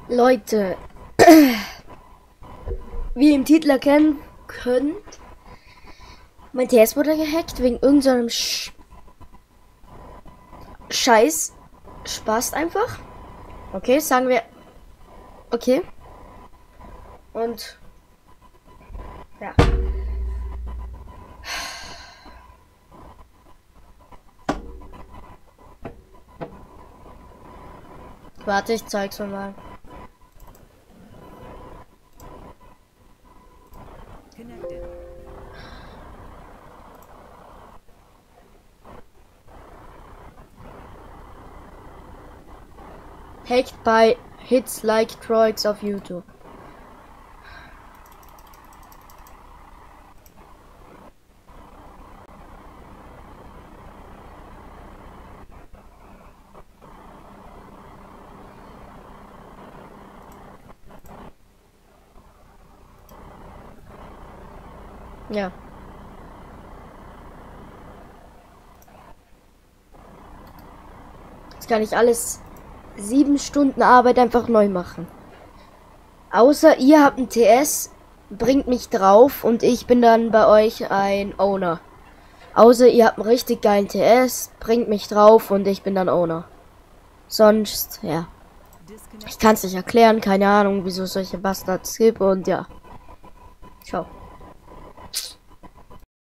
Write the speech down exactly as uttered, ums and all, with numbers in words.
Leute, wie ihr im Titel erkennen könnt, mein T S wurde gehackt wegen irgendeinem Sch Scheiß. Spaß einfach. Okay, sagen wir. Okay. Und ja. Warte, ich zeig's mir mal. Hacked by Hits Like Troix auf YouTube. Ja. Jetzt kann ich alles sieben Stunden Arbeit einfach neu machen. Außer ihr habt ein T S, bringt mich drauf und ich bin dann bei euch ein Owner. Außer ihr habt einen richtig geilen T S, bringt mich drauf und ich bin dann Owner. Sonst, ja. Ich kann es nicht erklären, keine Ahnung, wieso es solche Bastards gibt und ja. Ciao.